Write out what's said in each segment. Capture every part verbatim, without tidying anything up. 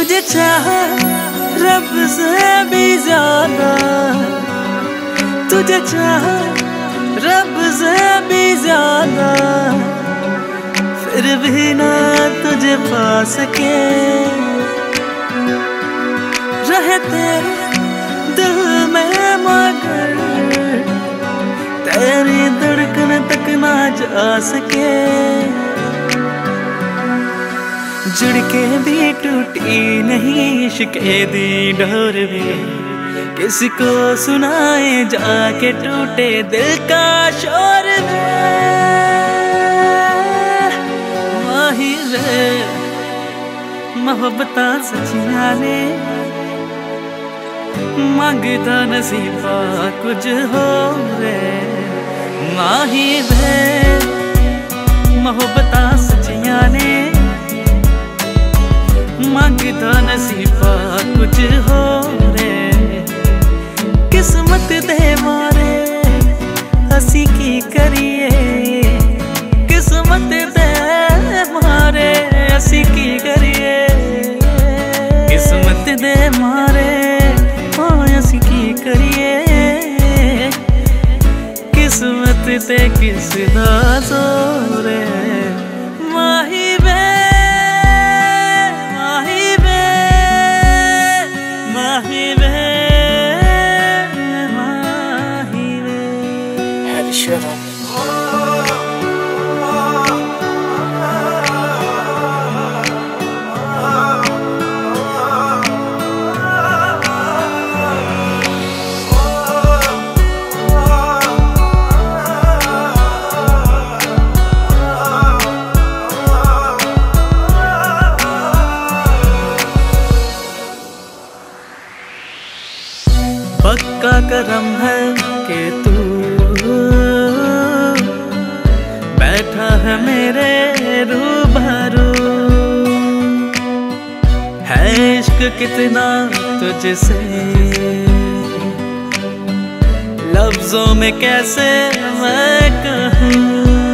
तुझे चाहा रब से भी ज्यादा, तुझे चाहा रब से भी ज्यादा, फिर भी ना तुझे पा सके। रहे तेरे दिल में मगर तेरी धड़कन तक ना जा सके। जुड़ के भी टूटी नहीं इश्क़े दी डोर में, किसी को सुनाए जाके टूटे दिल का शोर में। माही रे मोहब्बतां सच्चियां ने, मंगदा नसीबा कुछ हो रे। माही रे मोहब्बतां सच्चियां ने, मंगदा नसीबा कुछ हो रे। किस्मत दे मारे असी की करिए, किस्मत दे मारे असी की करिए, किस्मत दे मारे असी की करिए। किस्मत ते किस दा जोर है। माही वे पक्का करम है कि तू बैठा है मेरे रूबरू। है इश्क कितना तुझसे लफ्जों में कैसे मैं कहूँ।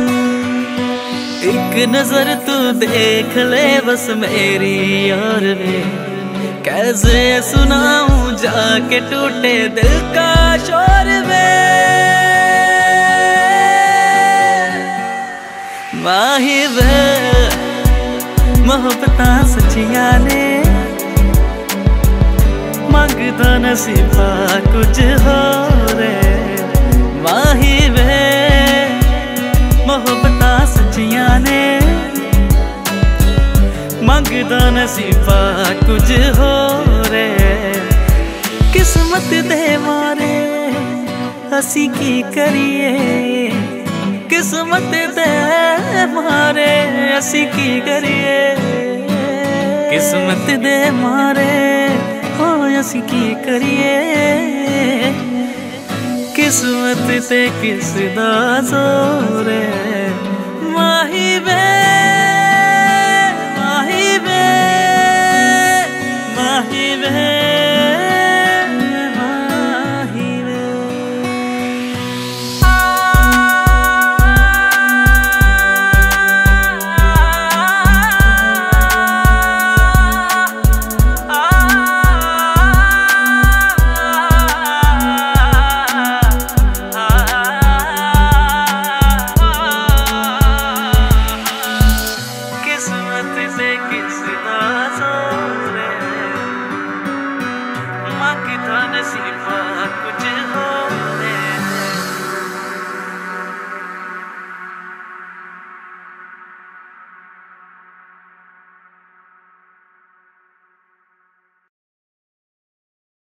एक नजर तू देख ले बस मेरी और में, कैसे सुनाऊं जाके टूटे दिल का शोर में। माही वे मोहब्बतां सच्चियां ने, मंगदा नसीबा कुछ हो रे। माही वे मोहब्बतां सच्चियां ने, मंगदा नसीबा कुछ हो रे। किस्मत दे मारे असी की करिए, किस्मत दे मारे असी की करिए, किस्मत दे मारे हो असी की करिए। किस्मत ते किस दा जोर है। माही वे नसीबा